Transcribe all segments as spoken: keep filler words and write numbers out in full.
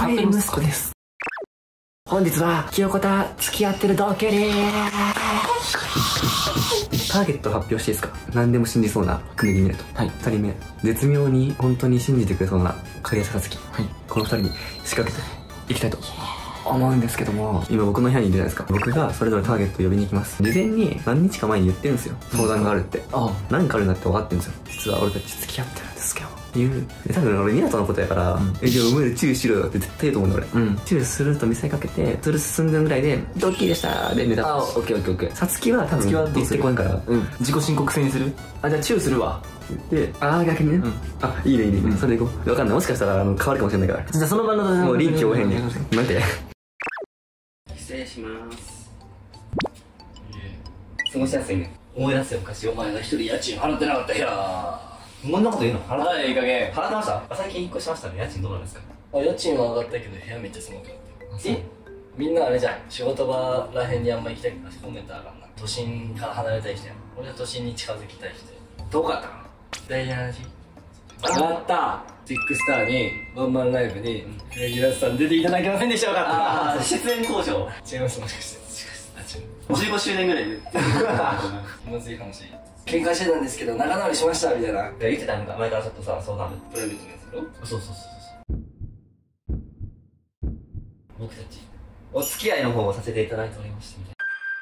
カエル息子です。本日は清子と付き合ってるドッキリ。ターゲット発表していいですか？何でも信じそうなくぬぎみねと、はい、ふたりめ絶妙に本当に信じてくれそうな影坂月、はい、このふたりに仕掛けていきたいと思うんですけども、今僕の部屋にいるじゃないですか。僕がそれぞれターゲットを呼びに行きます。事前に何日か前に言ってるんですよ、相談があるって。ああ、何かあるなって分かってるんですよ。実は俺たち付き合ってるんですけどっていう。多分俺湊のことやから「え、じゃあお前らチューしろよ」って絶対言うと思うんだ俺。チューすると見せかけてそれ数分ぐらいで「ドッキリでした」でネタ。あ、オッケーオッケーオッケー。さつきは多分言ってこんから、自己申告制にする。あ、じゃあチューするわで、ああ逆にね、あ、いいねいいね、それでいこう。分かんない、もしかしたら変わるかもしれないから。じゃあその場のもう臨機応変に待って。失礼します。過ごしやすいね。思い出すよ、昔お前が一人家賃払ってなかった日や。そんなこと言うの？払ったらいい加減。払ってました？最近引っ越しましたね。家賃どうなんですか？あ、家賃は上がったけど部屋めっちゃ狭くなってる。え？みんなあれじゃん、仕事場らへんにあんま行きたくないし、コメントあかんな。都心から離れたい人やん。俺は都心に近づきたい人や。遠かったかな？大事な話。上がったビッグスターにワンマンライブにレギュラーさん出ていただけませんでしょうか？ああ、出演交渉違います、もしかして。じゅうごしゅうねんぐらいで気まずい話。喧嘩してたんですけど仲直りしましたみたいな言ってたんだ。前からちょっとさ、相談プライベートのやつだろ。そうそうそうそう。僕たちお付き合いの方をさせていただいておりましてみ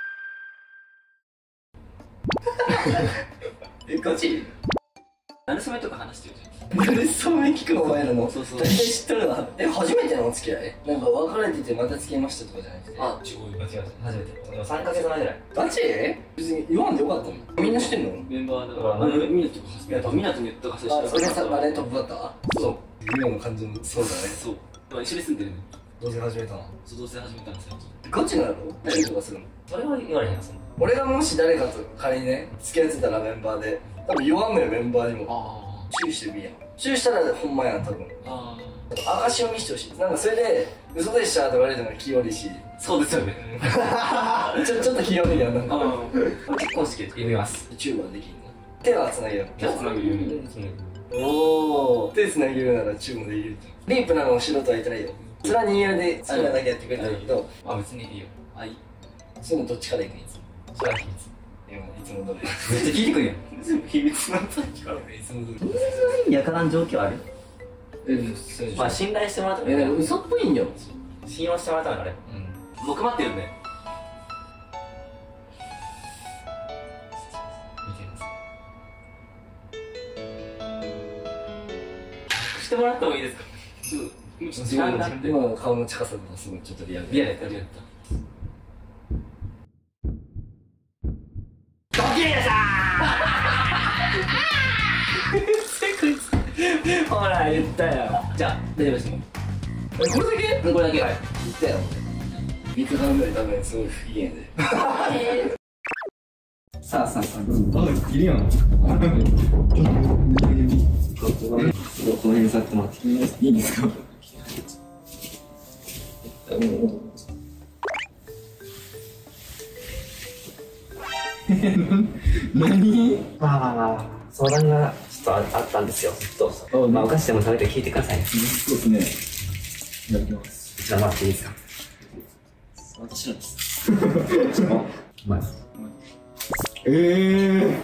たいな。え、ガチ？なれそめとか話してるじゃん。なれそめ聞くのお前らの。そうそう、大体知っとるわ。え、初めてのお付き合い？なんか別れててまた付き合いましたとかじゃなくて。あ、違うよ。違う、初めて。でもさんかげつまえぐらい。ガチ？別に言わんでよかったの？みんな知ってんの？メンバーだから、みなとか、いや、みなとネットが接してる。あ、それさ、あれトップだった？そう。今の感じの、そうだね。そう。でも一緒に住んでるね。同棲始めたの？そう、同棲始めたんですよ。ガチなの？何とかするの？それは言われへんやつ。俺がもし誰かと仮にね、付き合ってたらメンバーで、多分言わんのよ、メンバーにも。注意してみやん。注意したらほんまやん、多分。ああ。証を見してほしい。なんかそれで、嘘でしたとか言われても気悪いし。そうですよね。ちょ、ちょっと気悪いやん、なんか。結婚式読みます。チューはできんの？手は繋げる。手は繋げるよね。おー。手繋げるならチューもできる。リープなの素人は言ったらいいよ。それは人間で好きなだけやってくれたらいいけど。あ、別にいいよ。あ、いい。そういうのどっちからいくんいつも。それは秘密。いつも通り。めっちゃ聞いてくるやん。秘密なんだけど。いつも通り。やからん状況ある。え、そうでしょ。まあ信頼してもらったから。え、嘘っぽいんよ。信用してもらったからね。うん。僕待ってるんで。見てます。してもらった方がいいですか？ちょっと時間があって。今の顔の近さがすごいちょっとリアル。リアルやった、リアルやった。ほら言ったよ。じゃあ大丈夫ですもん。これだけ？これだけ。はい。言ったよ。みっかかんぐらい多分すごい不機嫌で。さあさあさあ。あ、いるやん。この辺に座ってもらっていいんですか？何？まあまあまあ相談がちょっとあったんですよ。ずっと。まあお菓子でも食べて聞いてくださいね。そうですね。いただきます。こちらもらっていいですか？私のです。うまい。ええ。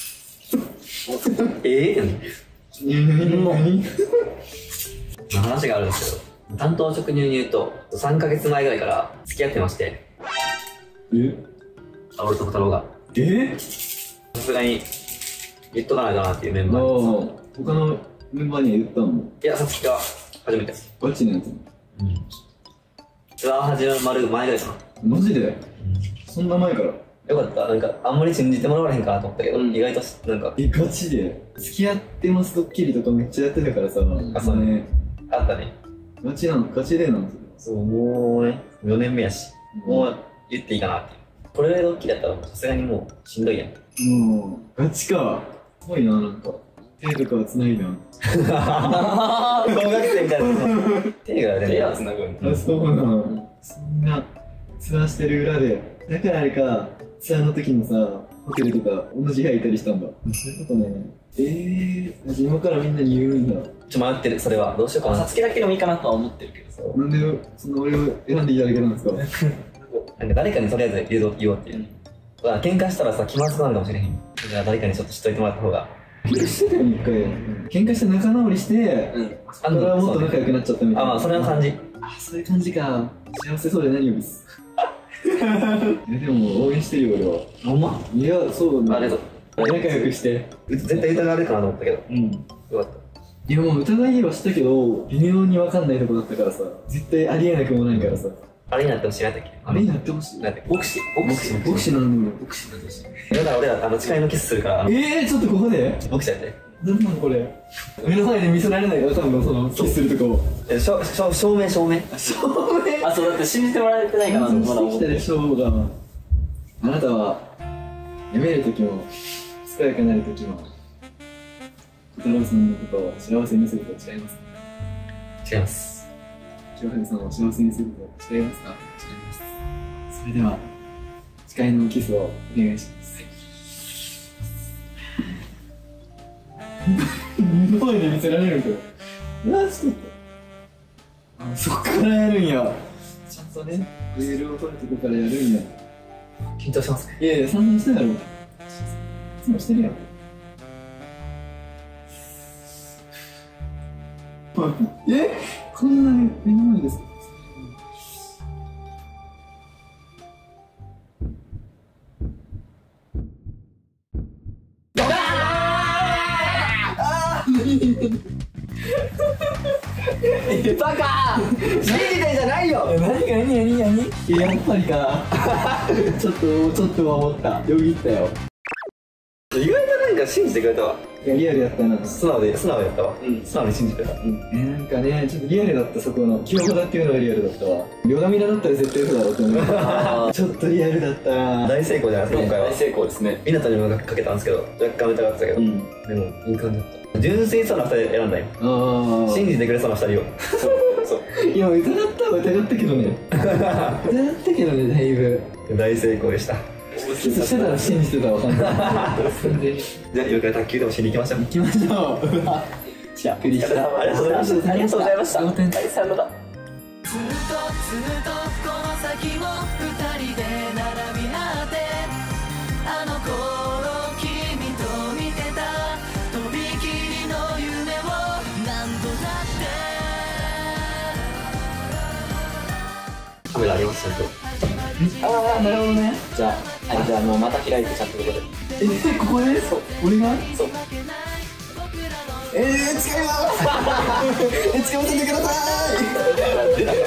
ええ。何？話があるんですけど、単刀直入に言うとさんかげつまえぐらいから付き合ってまして。え？俺と小太郎が。え？さすがに言っとかないかなっていうメンバーに。他のメンバーには言ったの？いや、さつきが初めて。ガチのやつ？うん。ツアー始まる前ぐらいかな。マジで？うん、そんな前から？よかった。なんかあんまり信じてもらわれへんかなと思ったけど、うん、意外となんか。え、ガチで付き合ってますドッキリとかめっちゃやってたからさ。あ、そうね。あったね。ガチなの？ガチでなんですよ。そう、もうね、よねんめやし、もう言っていいかなって。これぐらいドッキリだったらさすがにもうしんどいやん。もう、ガチか。すごいな、なんか。手とかは繋いだん。小学生みたいな。手がね、手は繋ぐんだ。あ、そうなの。そんな、ツアーしてる裏で。だからあれか、ツアーの時もさ、ホテルとか同じ部屋いたりしたんだ。そういうことね。ええー、今からみんなに言うんだ。 ちょっと迷ってる、それは。どうしようかな。さつきだけでもいいかなとは思ってるけどさ。 なんでその俺を選んでいただけるんですか？ なんか誰かにとりあえず言おう言おうっていう。まあ喧嘩したらさ、気まずくなるかもしれへん。だから誰かにちょっと知っといてもらった方が。 喧嘩してたよ、一回。喧嘩して仲直りして、うん。それはもっと仲良くなっちゃったみたいな。 あ、まあ、それの感じ。 あ、そういう感じか。幸せそうで何よりです。いや、でも応援してるよ、俺は。 ほんま？ いや、そうだね。 ありがとう。 仲良くして。 絶対疑われるかなと思ったけど。うん。よかった。 いや、もう疑いはしたけど、微妙に分かんないとこだったからさ、絶対ありえなくもないからさ。 あれになってほしいなってっけ？ あれになってほしい。 だってボクシー、ボクシー、 ボクシーなんだよ。ボクシーなんだし。 だから俺ら、あの、誓いのキスするから。 ええー、ちょっとここでボクシーやって。 なんなのこれ。目の前で見せられないよ、多分その、キスするとこ。 え、しょ、しょ、証明、証明。 証明あ、そう、だって信じてもらえてないかなとまだ思ってる。してきたでしょうが。あなたは、やめるときも、健やかなるときも、小太郎さんのことを幸せにすると違いますか？ 違います。 清春さんを幸せにすると違いますか？違います。それでは、誓いのキスをお願いします。目の前で見せられるんかよ。ラストあ、そっからやるんや。ちゃんとね、レールを取るとこからやるんや。 緊張しますね。 いやいや、散々したやろ。いつもしてるやん。え、こんなに目の前ですか？ え、バカ信じてんじゃないよ。 何か何何何いや、やっぱりかちょっと、ちょっとは思った。よぎったよ。 意外となんか信じてくれたわ。 いや、リアルやったな。 素直で、素直やったわ。うん、素直に信じてた。うん。 え、なんかね、ちょっとリアルだった、そこの。清原っていうのがリアルだったわ。両髪だったら絶対嘘だろうと思う。ちょっとリアルだったな。 大成功じゃないですか、今回は。 大成功ですね。 湊にもかけたんですけど、若干疑ってたけど。うん。でも、いい感じだった。純粋そうなふたり選んだよ。ああ。信じてくれそうなふたりを。 そう。いや、疑ったは疑ったけどね。疑ったけどね、だいぶ。 大成功でした。 キスしてたら信じてたわ、完全に。 じゃあ、今から卓球でもしに行きましょう。 行きましょう。うわ。 じゃあ、ありがとうございました。ありがとうございました。はい、さよなら。 ずっとずっとこの先も二人で並び合ってあの頃君と見てたとびきりの夢を何度だってカメラありますちゃんと。 ああ、なるほどね。 じゃあ、はい、じゃあもうまた開いてちゃんとここで。 え、ここで？そう。俺が？ そう。 えー、誓います。え、誓わせてください。